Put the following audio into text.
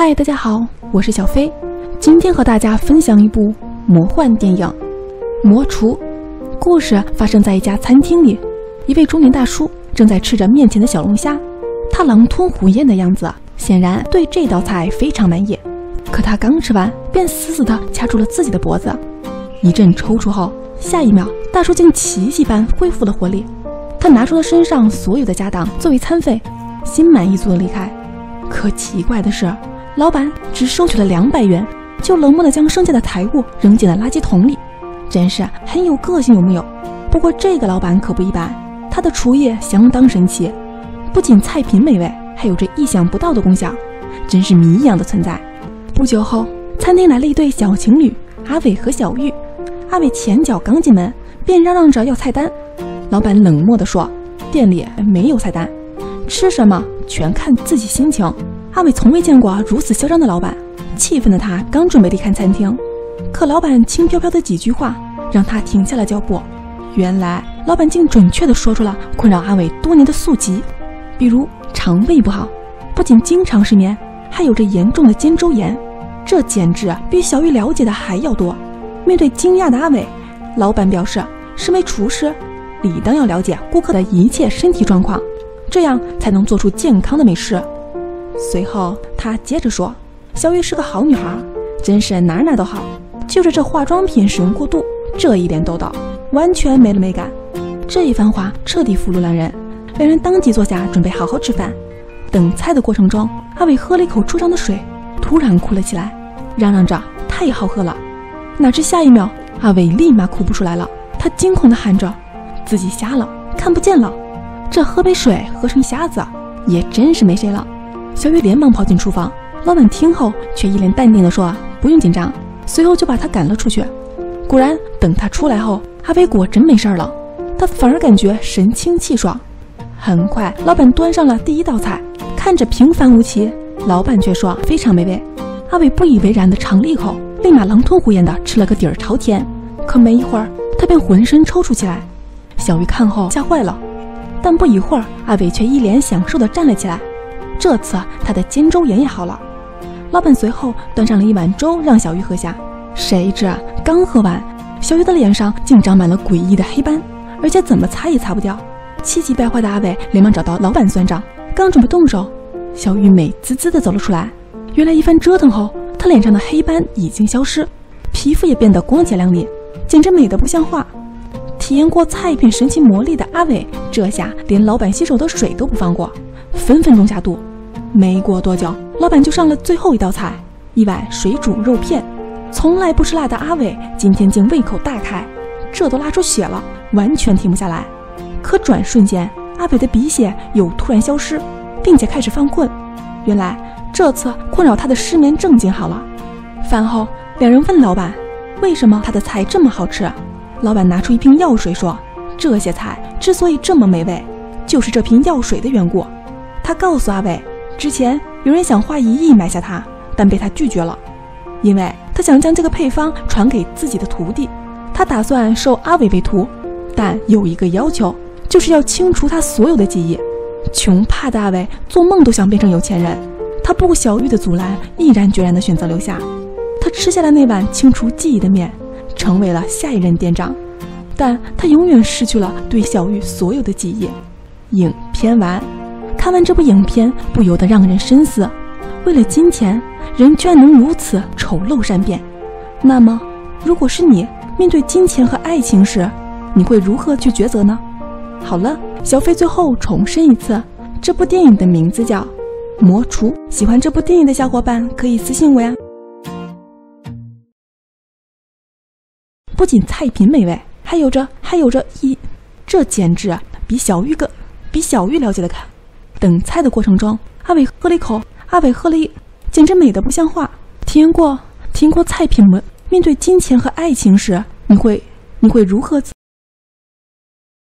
嗨，大家好，我是小飞，今天和大家分享一部魔幻电影《魔厨》。故事发生在一家餐厅里，一位中年大叔正在吃着面前的小龙虾，他狼吞虎咽的样子，显然对这道菜非常满意。可他刚吃完，便死死地掐住了自己的脖子，一阵抽搐后，下一秒，大叔竟奇迹般恢复了活力。他拿出了身上所有的家当作为餐费，心满意足地离开。可奇怪的是，老板只收取了200元，就冷漠地将剩下的财物扔进了垃圾桶里，真是很有个性，有没有？不过这个老板可不一般，他的厨艺相当神奇，不仅菜品美味，还有着意想不到的功效，真是谜一样的存在。不久后，餐厅来了一对小情侣，阿伟和小玉。阿伟前脚刚进门，便嚷嚷着要菜单。老板冷漠地说：“店里没有菜单，吃什么全看自己心情。”阿伟从未见过如此嚣张的老板，气愤的他刚准备离开餐厅，可老板轻飘飘的几句话让他停下了脚步。原来老板竟准确地说出了困扰阿伟多年的宿疾，比如肠胃不好，不仅经常失眠，还有着严重的肩周炎。这简直比小玉了解的还要多。面对惊讶的阿伟，老板表示，身为厨师，理当要了解顾客的一切身体状况，这样才能做出健康的美食。随后他接着说，小玉是个好女孩，真是哪哪都好，就是这化妆品使用过度，这一脸痘痘，完全没了美感。这一番话彻底俘虏了人，两人当即坐下准备好好吃饭。等菜的过程中，阿伟喝了一口桌上的水，突然哭了起来，嚷嚷着太好喝了。哪知下一秒，阿伟立马哭不出来了，他惊恐地喊着自己瞎了，看不见了，这喝杯水喝成瞎子，也真是没谁了。小玉连忙跑进厨房，老板听后却一脸淡定地说不用紧张，随后就把他赶了出去。果然等他出来后，阿伟果真没事了，他反而感觉神清气爽。很快老板端上了第一道菜，看着平凡无奇，老板却说非常美味。阿伟不以为然地尝了一口，立马狼吞虎咽地吃了个底儿朝天。可没一会儿，他便浑身抽搐起来。小玉看后吓坏了，但不一会儿，阿伟却一脸享受地站了起来。这次他的肩周炎也好了。老板随后端上了一碗粥让小玉喝下，谁知刚喝完，小玉的脸上竟长满了诡异的黑斑，而且怎么擦也擦不掉。气急败坏的阿伟连忙找到老板算账，刚准备动手，小玉美滋滋地走了出来。原来一番折腾后，她脸上的黑斑已经消失，皮肤也变得光洁亮丽，简直美得不像话。体验过菜品神奇魔力的阿伟，这下连老板洗手的水都不放过，分分钟下肚。没过多久，老板就上了最后一道菜，一碗水煮肉片。从来不吃辣的阿伟今天竟胃口大开，这都拉出血了，完全停不下来。可转瞬间，阿伟的鼻血又突然消失，并且开始犯困。原来这次困扰他的失眠症竟好了。饭后，两人问老板为什么他的菜这么好吃。老板拿出一瓶药水说，这些菜之所以这么美味，就是这瓶药水的缘故。他告诉阿伟，之前有人想花1亿买下他，但被他拒绝了，因为他想将这个配方传给自己的徒弟。他打算收阿伟为徒，但有一个要求，就是要清除他所有的记忆。穷怕的阿伟做梦都想变成有钱人，他不顾小玉的阻拦，毅然决然地选择留下。他吃下了那碗清除记忆的面，成为了下一任店长，但他永远失去了对小玉所有的记忆。影片完，看完这部影片不由得让人深思，为了金钱，人居然能如此丑陋善变。那么如果是你，面对金钱和爱情时，你会如何去抉择呢？好了，小飞最后重申一次，这部电影的名字叫《魔厨》，喜欢这部电影的小伙伴可以私信我呀。不仅菜品美味，还有着这简直比小玉了解的看。等菜的过程中，阿伟喝了一，简直美得不像话。体验过菜品们面对金钱和爱情时，你会如何